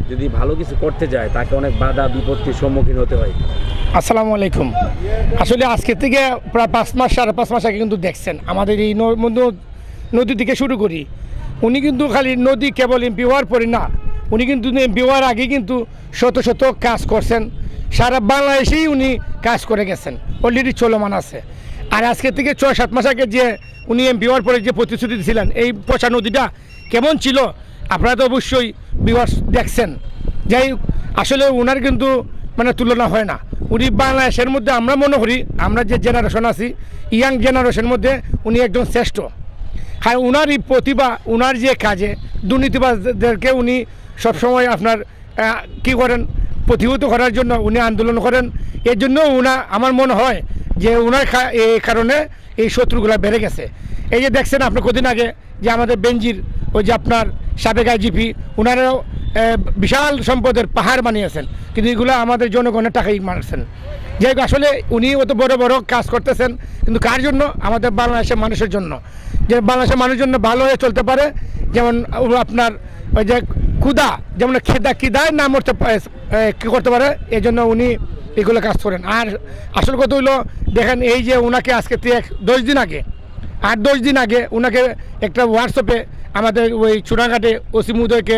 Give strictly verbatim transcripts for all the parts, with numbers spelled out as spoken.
যদি ভালো কিছু করতে যায় তাকে অনেক বাধা বিপত্তির সম্মুখীন হতে হয়। আসসালামু আলাইকুম। আসলে আজকে থেকে প্রায় পাঁচ মাস সাড়ে পাঁচ মাস আগে কিন্তু দেখছেন আমাদের এই নদী থেকে শুরু করি, উনি কিন্তু খালি নদী কেবল এমপি হওয়ার পরে না, উনি কিন্তু এমপি হওয়ার আগে কিন্তু শত শত কাজ করছেন, সারা বাংলাদেশেই উনি কাজ করে গেছেন, অলরেডি চলমান আছে। আর আজকে থেকে ছয় সাত মাস আগে যে উনি এমপি হওয়ার পরে যে প্রতিশ্রুতি দিয়েছিলেন এই পচা নদীটা কেমন ছিল আপনারা তো অবশ্যই ভিউয়ার্স দেখছেন। যাই আসলে ওনার কিন্তু মানে তুলনা হয় না। উনি বাংলাদেশের মধ্যে আমরা মনে করি আমরা যে জেনারেশন আছি ইয়াং জেনারেশনের মধ্যে উনি একজন শ্রেষ্ঠ। হ্যাঁ, ওনার এই প্রতিভা, ওনার যে কাজে দুর্নীতিবাজদেরকে উনি সবসময় আপনার কি করেন প্রতিহত করার জন্য উনি আন্দোলন করেন। এর জন্য উনা আমার মনে হয় যে ওনার এই কারণে এই শত্রুগুলা বেড়ে গেছে। এই যে দেখছেন আপনি কদিন আগে যে আমাদের বেঞ্জির ওই যে আপনার সাবেক আইজিপি ওনারাও বিশাল সম্পদের পাহাড় বানিয়েছেন, কিন্তু এগুলো আমাদের জনগণের টাকাই মারছেন। যাই হোক আসলে উনি অত বড় বড় কাজ করতেছেন, কিন্তু কার জন্য? আমাদের বাংলাদেশের মানুষের জন্য, যে বাংলাদেশের মানুষের জন্য ভালো হয়ে চলতে পারে। যেমন আপনার ওই যে ক্ষুদা যেমন খেদা কিদায় না মরতে কী করতে পারে, এই জন্য উনি এগুলো কাজ করেন। আর আসল কথা হইলো দেখেন এই যে ওনাকে আজকে দশ দিন আগে আট দশ দিন আগে ওনাকে একটা হোয়াটসঅ্যাপে আমাদের ওই চুনাঘাটে ওসিম উদয়কে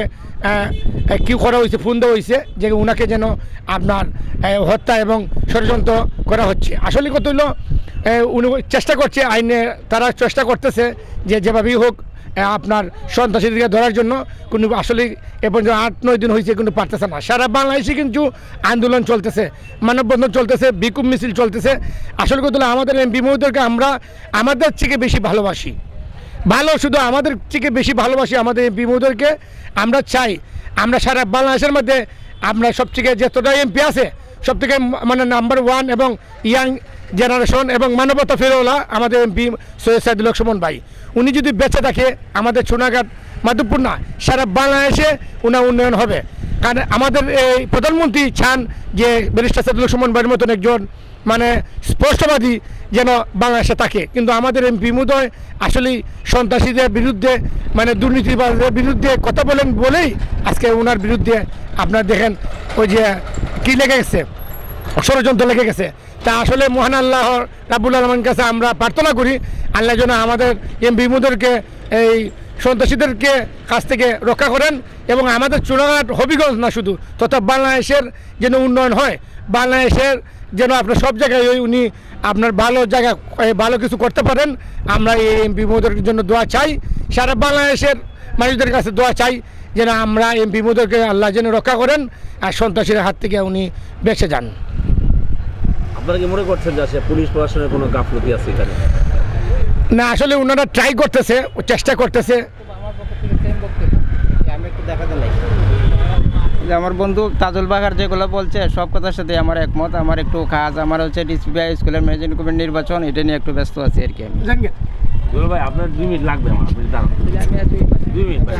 কী করা হয়েছে, ফোন দেওয়া হয়েছে যে ওনাকে যেন আপনার হত্যা এবং ষড়যন্ত্র করা হচ্ছে। আসলে কত হইলো উনি চেষ্টা করছে, আইনে তারা চেষ্টা করতেছে যে যেভাবেই হোক আপনার সন্ত্রাসীদেরকে ধরার জন্য, কিন্তু আসলে এ পর্যন্ত আট নয় দিন হয়েছে কিন্তু পারতেছে না। সারা বাংলাদেশে কিন্তু আন্দোলন চলতেছে, মানববন্ধন চলতেছে, বিক্ষোভ মিছিল চলতেছে। আসলে কথা হলো আমাদের এমপি মহোদয়কে আমরা আমাদের থেকে বেশি ভালোবাসি, ভালো শুধু আমাদের থেকে বেশি ভালোবাসি আমাদের এমপি মহোদয়কে। আমরা চাই আমরা সারা বাংলাদেশের মধ্যে আমরা সব থেকে যতটা এমপি আছে সব থেকে মানে নাম্বার ওয়ান এবং ইয়াং জেনারেশন এবং মানবতা ফেরোলা আমাদের এমপি সৈয়দ সাইদুল হক সুমন ভাই। উনি যদি বেঁচে থাকে আমাদের সোনাঘাট মাধবপুর না সারা বাংলাদেশে উনার উন্নয়ন হবে। কারণ আমাদের এই প্রধানমন্ত্রী চান যে ব্যারিস্টার সাইদুল হক সুমন ভাইয়ের মতন একজন মানে স্পষ্টবাদী যেন বাংলাদেশে থাকে, কিন্তু আমাদের এমপি মহোদয় আসলেই সন্ত্রাসীদের বিরুদ্ধে মানে দুর্নীতিবাজদের বিরুদ্ধে কথা বলেন বলেই আজকে ওনার বিরুদ্ধে আপনার দেখেন ওই যে কী লেগে গেছে, ষড়যন্ত্র লেগে গেছে। তা আসলে মহান আল্লাহ রাব্বুল আলামিনের কাছে আমরা প্রার্থনা করি আল্লাহ যেন আমাদের এমপি মহোদয়কে এই সন্ত্রাসীদেরকে কাছ থেকে রক্ষা করেন এবং আমাদের চুনাঘাট হবিগঞ্জ না শুধু তথা বাংলাদেশের যেন উন্নয়ন হয়, বাংলাদেশের যেন আপনার সব জায়গায় ওই উনি আপনার ভালো জায়গা ভালো কিছু করতে পারেন। আমরা এই এমপি মহোদয়ের জন্য দোয়া চাই, সারা বাংলাদেশের মানুষদের কাছে দোয়া চাই যেন আমরা এমপি মহোদয়কে আল্লাহ যেন রক্ষা করেন আর সন্ত্রাসীর হাত থেকে উনি বেঁচে যান। আপনারা কি মনে করছেন যে আসলে পুলিশ প্রশাসনের কোনো গাফলতি আছে এখানে? না, আসলে ওনারা ট্রাই করতেছে, চেষ্টা করতেছে। আমি একটু দেখাতে লাগি যে আমার বন্ধু তাজুল বাগার যেগুলো বলছে সব কথার সাথে আমার একমত। আমার একটু কাজ আমার হচ্ছে ডিসিপিআই স্কুলের ম্যানেজমেন্ট কমিটির নির্বাচন, এটা নিয়ে একটু ব্যস্ত আছি আর কি। আমি দুলাল ভাই আপনার দুই মিনিট লাগবে আমার, আপনি দাঁড়ান দুই মিনিট ভাই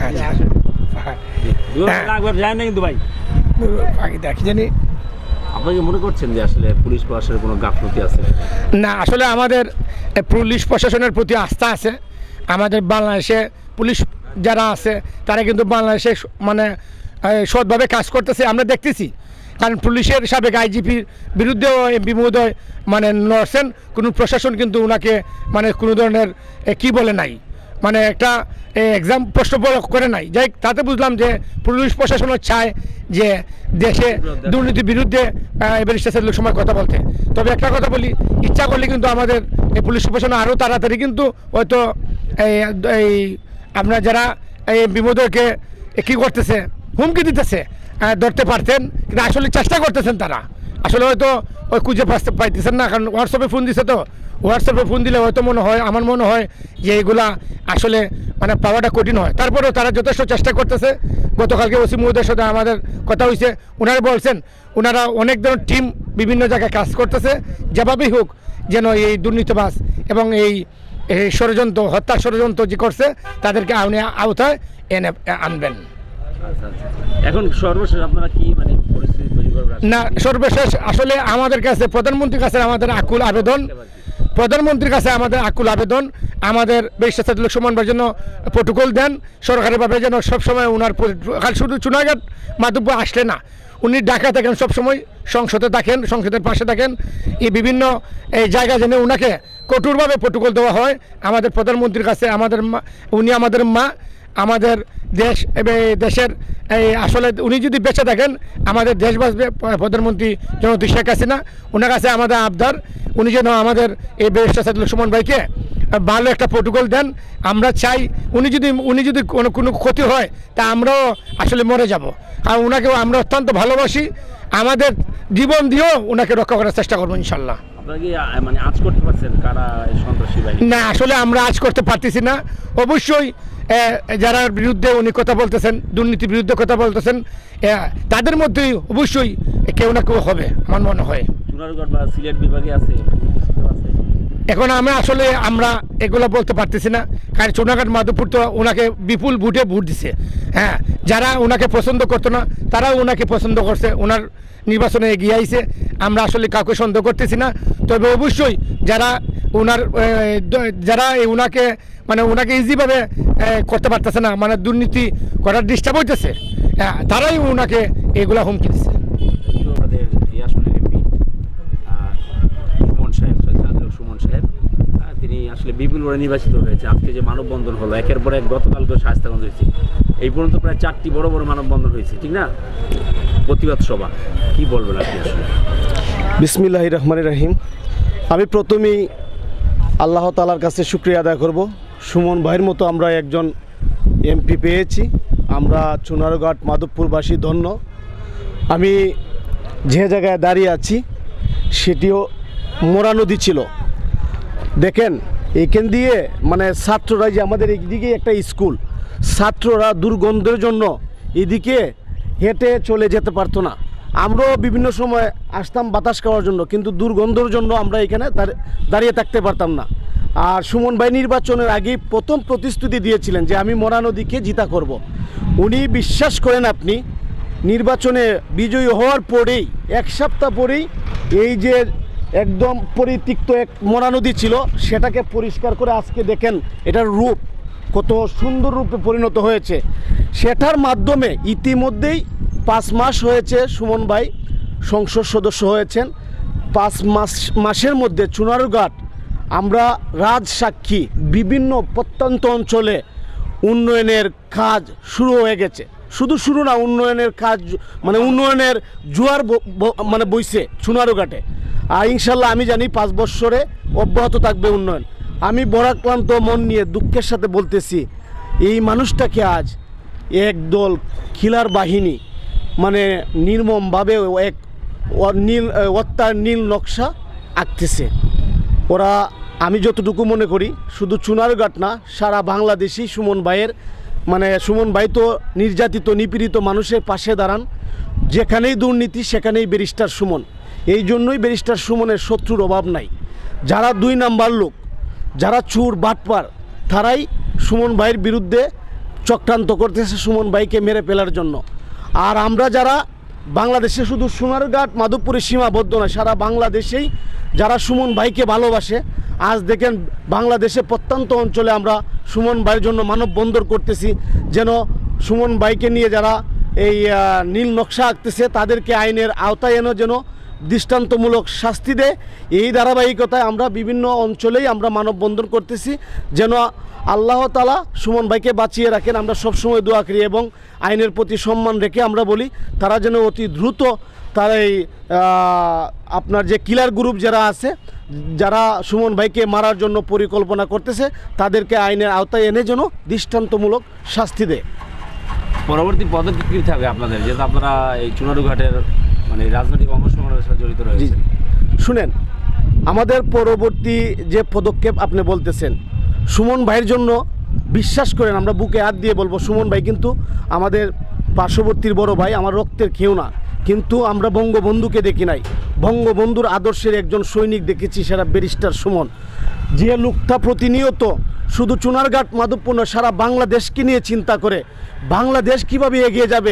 লাগবে যায় না কিন্তু ভাই আগে দেখি জানি। আপনি কি মনে করছেন যে আসলে পুলিশ প্রশাসনের কোনো গাফলতি আছে? না, আসলে আমাদের পুলিশ প্রশাসনের প্রতি আস্থা আছে। আমাদের বাংলাদেশে পুলিশ যারা আছে তারা কিন্তু বাংলাদেশে মানে সৎভাবে কাজ করতেছে আমরা দেখতেছি। কারণ পুলিশের সাবেক আইজিপির বিরুদ্ধেও এমপি মহোদয় মানে লড়ছেন, কোনো প্রশাসন কিন্তু ওনাকে মানে কোনো ধরনের কি বলে নাই, মানে একটা এক্সাম প্রশ্ন করে নাই। যাই তাতে বুঝলাম যে পুলিশ প্রশাসনও চায় যে দেশে দুর্নীতির বিরুদ্ধে ব্যারিস্টার সাইদুল হক সময় কথা বলতে। তবে একটা কথা বলি, ইচ্ছা করলে কিন্তু আমাদের এই পুলিশ প্রশাসন আরও তাড়াতাড়ি কিন্তু হয়তো এই আপনার যারা এই এমপি মহোদয়কে কী করতেছে হুমকি দিতেছে ধরতে পারতেন, কিন্তু আসলে চেষ্টা করতেছেন তারা। আসলে হয়তো ওই খুঁজে পাইতেছেন না, কারণ হোয়াটসঅ্যাপে ফোন দিছে তো হোয়াটসঅ্যাপে ফোন দিলে হয়তো মনে হয় আমার মনে হয় যে এইগুলা আসলে মানে পাওয়াটা কঠিন হয়। তারপরেও তারা যথেষ্ট চেষ্টা করতেছে। গতকালকে ওসি মহোদয়ের সাথে আমাদের কথা হয়েছে, ওনারা বলছেন ওনারা অনেক ধরনের টিম বিভিন্ন জায়গায় কাজ করতেছে, যেভাবেই হোক যেন এই দুর্নীতিবাজ এবং এই ষড়যন্ত্র হত্যা ষড়যন্ত্র যে করছে তাদেরকে আইনে আওতায় এনে আনবেন। এখন সর্বশেষ আপনারা কি মানে পরিস্থিতি তৈরি করবেন? না, সর্বশেষ আসলে আমাদের কাছে প্রধানমন্ত্রীর কাছে আমাদের আকুল আবেদন, প্রধানমন্ত্রীর কাছে আমাদের আকুল আবেদন, আমাদের ব্যারিস্টার সাইদুল হক সুমন ভাইয়ের জন্য প্রোটোকল দেন সরকারিভাবে, যেন সবসময় ওনার শুধু চুনারঘাট মাধবপুর আসলে না, উনি ঢাকা থাকেন সবসময়, সংসদে থাকেন, সংসদের পাশে থাকেন, এই বিভিন্ন এই জায়গা যেন ওনাকে কঠোরভাবে প্রোটোকল দেওয়া হয় আমাদের প্রধানমন্ত্রীর কাছে। আমাদের মা, উনি আমাদের মা, আমাদের দেশ দেশের এই আসলে উনি যদি বেঁচে থাকেন আমাদের দেশ বাঁচবে। প্রধানমন্ত্রী জননেত্রী শেখ হাসিনা, ওনার কাছে আমাদের আবদার, উনি যেন আমাদের এই ব্যারিস্টার সাইদুল হক সুমন ভাইকে ভালো একটা প্রোটোকল দেন। আমরা চাই উনি যদি উনি যদি কোনো কোনো ক্ষতি হয় তা আমরাও আসলে মরে যাব, আর ওনাকেও আমরা অত্যন্ত ভালোবাসি, আমাদের জীবন দিয়েও ওনাকে রক্ষা করার চেষ্টা করবো ইনশাল্লাহ। আপনারা কি আহ, মানে আজ করতে পারছেন কারা এই সন্ত্রাসী বাহিনী? না, আসলে আমরা আজ করতে পারতেছি না। অবশ্যই যারা বিরুদ্ধে উনি কথা বলতেছেন, দুর্নীতির বিরুদ্ধে কথা বলতেছেন, তাদের মধ্যেই অবশ্যই কেউ না কেউ হবে আমার মনে হয়। চুনারগড় বা সিলেট বিভাগে আছে আছে এখন আমরা আসলে আমরা এগুলো বলতে পারতেছি না, কারণ চুনারঘাট মাধবপুর তো ওনাকে বিপুল ভোটে ভোট দিছে। হ্যাঁ, যারা ওনাকে পছন্দ করতো না তারাও ওনাকে পছন্দ করছে, ওনার নির্বাচনে এগিয়ে আইছে। আমরা আসলে কাউকে সন্দেহ করতেছি না, তবে অবশ্যই যারা ওনার যারা ওনাকে মানে ওনাকে ইজিভাবে করতে পারতেছে না, মানে দুর্নীতি করার ডিস্টার্ব হইতেছে, তারাই ওনাকে এগুলা হুমকি দিচ্ছে। আমাদের এই আসলে এমপি সুমন সাহেব, সৈয়দ সুমন সাহেব, তিনি আসলে বিপুলভাবে নির্বাচিত হয়েছে। আজকে যে মানববন্ধন হলো একের পর এক, গতকালকে শায়েস্তাগঞ্জ হয়েছে, এই পর্যন্ত প্রায় চারটি বড় বড় মানববন্ধন হয়েছে, ঠিক না? প্রতিবাদ সভা, কি বলবেন আপনি আসলে? বিসমিল্লাহির রহমানির রহিম। আমি প্রথমেই আল্লাহ তাআলার কাছে শুকরিয়া আদায় করব, সুমন ভাইয়ের মতো আমরা একজন এমপি পেয়েছি। আমরা চুনারঘাট মাধবপুরবাসী ধন্য। আমি যে জায়গায় দাঁড়িয়ে আছি সেটিও মোরা নদী ছিল। দেখেন এখান দিয়ে মানে ছাত্ররা, যে আমাদের এইদিকে একটা স্কুল, ছাত্ররা দুর্গন্ধের জন্য এদিকে হেঁটে চলে যেতে পারতো না। আমরাও বিভিন্ন সময় আসতাম বাতাস খাওয়ার জন্য, কিন্তু দুর্গন্ধর জন্য আমরা এখানে দাঁড়িয়ে থাকতে পারতাম না। আর সুমন ভাই নির্বাচনের আগেই প্রথম প্রতিশ্রুতি দিয়েছিলেন যে আমি মোরা নদীকে জিতা করব। উনি বিশ্বাস করেন আপনি, নির্বাচনে বিজয়ী হওয়ার পরেই এক সপ্তাহ পরেই এই যে একদম পরিত্যক্ত এক মোরা নদী ছিল সেটাকে পরিষ্কার করে আজকে দেখেন এটার রূপ কত সুন্দর রূপে পরিণত হয়েছে। সেটার মাধ্যমে ইতিমধ্যেই পাঁচ মাস হয়েছে সুমন ভাই সংসদ সদস্য হয়েছেন। পাঁচ মাস মাসের মধ্যে চুনারঘাট আমরা রাজসাক্ষী, বিভিন্ন প্রত্যন্ত অঞ্চলে উন্নয়নের কাজ শুরু হয়ে গেছে। শুধু শুরু না, উন্নয়নের কাজ মানে উন্নয়নের জোয়ার মানে বইছে চুনারঘাটে। আর ইনশাল্লাহ আমি জানি পাঁচ বছরে অব্যাহত থাকবে উন্নয়ন। আমি বরাক্রান্ত মন নিয়ে দুঃখের সাথে বলতেছি, এই মানুষটাকে আজ একদল খিলার বাহিনী মানে নির্মমভাবে এক নীল অত্যার নীল নকশা আঁকতেছে। ওরা আমি যতটুকু মনে করি শুধু চুনারঘাট না, সারা বাংলাদেশেই সুমন ভাইয়ের মানে সুমন ভাই তো নির্যাতিত নিপীড়িত মানুষের পাশে দাঁড়ান। যেখানেই দুর্নীতি সেখানেই ব্যারিস্টার সুমন। এই জন্যই ব্যারিস্টার সুমনের শত্রুর অভাব নাই। যারা দুই নাম্বার লোক, যারা চুর বাটপার, তারাই সুমন ভাইয়ের বিরুদ্ধে চক্রান্ত করতেছে সুমন ভাইকে মেরে ফেলার জন্য। আর আমরা যারা বাংলাদেশে শুধু সোনারঘাট মাধবপুরের সীমাবদ্ধ নয়, সারা বাংলাদেশেই যারা সুমন ভাইকে ভালোবাসে, আজ দেখেন বাংলাদেশে প্রত্যন্ত অঞ্চলে আমরা সুমন ভাইয়ের জন্য মানববন্ধন করতেছি, যেন সুমন ভাইকে নিয়ে যারা এই নীল নকশা আঁকতেছে তাদেরকে আইনের আওতায় এনে যেন দৃষ্টান্তমূলক শাস্তি দেয়। এই ধারাবাহিকতায় আমরা বিভিন্ন অঞ্চলেই আমরা মানববন্ধন করতেছি, যেন আল্লাহ তাআলা সুমন ভাইকে বাঁচিয়ে রাখেন। আমরা সবসময় দোয়া করি এবং আইনের প্রতি সম্মান রেখে আমরা বলি তারা যেন অতি দ্রুত তারা এই আপনার যে কিলার গ্রুপ যারা আছে, যারা সুমন ভাইকে মারার জন্য পরিকল্পনা করতেছে, তাদেরকে আইনের আওতায় এনে যেন দৃষ্টান্তমূলক শাস্তি দেয়। পরবর্তী পদক্ষেপ কী থাকবে আপনাদের, যেহেতু আপনারা এই চুনারঘাটের মানে রাজনৈতিক অংশগ্রহণের সাথে জড়িত রয়েছে? শুনেন, আমাদের পরবর্তী যে পদক্ষেপ আপনি বলতেছেন, সুমন ভাইয়ের জন্য বিশ্বাস করেন আমরা বুকে হাত দিয়ে বলবো, সুমন ভাই কিন্তু আমাদের পার্শ্ববর্তীর বড় ভাই, আমার রক্তের কেউ না, কিন্তু আমরা বঙ্গবন্ধুকে দেখি নাই। বঙ্গবন্ধুর আদর্শের একজন সৈনিক দেখেছি, সেটা ব্যারিস্টার সুমন। যে লোকটা প্রতিনিয়ত শুধু চুনারঘাট মাধবপুর নয়, সারা বাংলাদেশকে নিয়ে চিন্তা করে, বাংলাদেশ কিভাবে এগিয়ে যাবে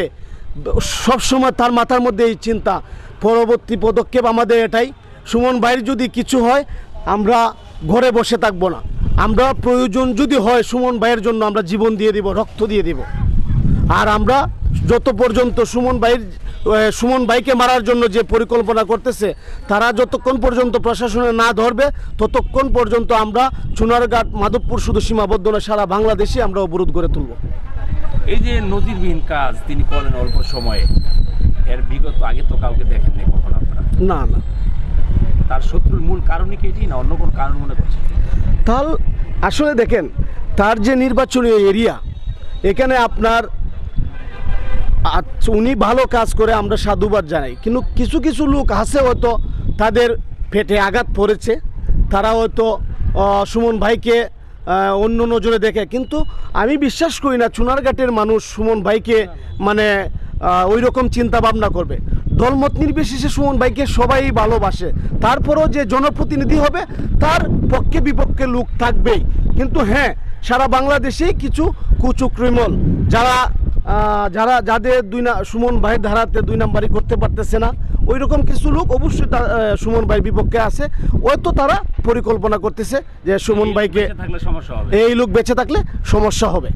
সবসময় তার মাথার মধ্যে এই চিন্তা। পরবর্তী পদক্ষেপ আমাদের এটাই, সুমন ভাইয়ের যদি কিছু হয় আমরা ঘরে বসে থাকবো না। আমরা প্রয়োজন যদি হয় সুমন ভাইয়ের জন্য আমরা জীবন দিয়ে দিব, রক্ত দিয়ে দিব। আর আমরা যত পর্যন্ত সুমন ভাইয়ের সুমন ভাইকে মারার জন্য যে পরিকল্পনা করতেছে, তারা যতক্ষণ পর্যন্ত প্রশাসনে না ধরবে ততক্ষণ পর্যন্ত আমরা চুনারঘাট মাধবপুর শুধু সীমাবদ্ধ না, সারা বাংলাদেশে আমরা অবরোধ করে তুলব। এই যে নজিরবিহীন কাজ তিনি করেন অল্প সময়ে, এর বিগত আগে তো কাউকে দেখেননি কখনো আপনারা? না না, তার শত্রুর মূল কারণই কি এটি, না অন্য কোনো কারণ মনে করছেন? তাহলে আসলে দেখেন, তার যে নির্বাচনী এরিয়া, এখানে আপনার আচ্ছা, উনি ভালো কাজ করে আমরা সাধুবাদ জানাই, কিন্তু কিছু কিছু লোক আছে হয়তো তাদের পেটে আঘাত পড়েছে, তারা হয়তো সুমন ভাইকে অন্য নজরে দেখে। কিন্তু আমি বিশ্বাস করি না চুনারঘাটের মানুষ সুমন ভাইকে মানে ওই রকম চিন্তা ভাবনা করবে। দলমত নির্বিশেষে সুমন ভাইকে সবাই ভালোবাসে, তারপরও যে জনপ্রতিনিধি হবে তার পক্ষে বিপক্ষে লোক থাকবেই। কিন্তু হ্যাঁ, সারা বাংলাদেশেই কিছু কুচক্রিমল যারা যারা যাদের দুই না সুমন ভাইয়ের ধারাতে দুই নাম্বারই করতে পারতেছে না, ওই রকম কিছু লোক অবশ্যই সুমন ভাইয়ের বিপক্ষে আছে। হয়তো তারা পরিকল্পনা করতেছে যে সুমন ভাইকে, এই লোক বেঁচে থাকলে সমস্যা হবে।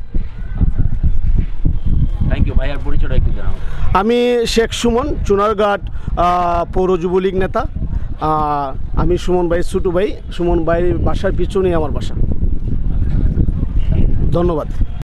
থ্যাংক ইউ ভাই। আর পরিচয়টা একটু জানাও। আমি শেখ সুমন, চুনারঘাট পৌর যুবলীগ নেতা। আমি সুমন ভাই ছোটু ভাই, সুমন ভাইয়ের বাসার পিছনেই আমার বাসা। ধন্যবাদ।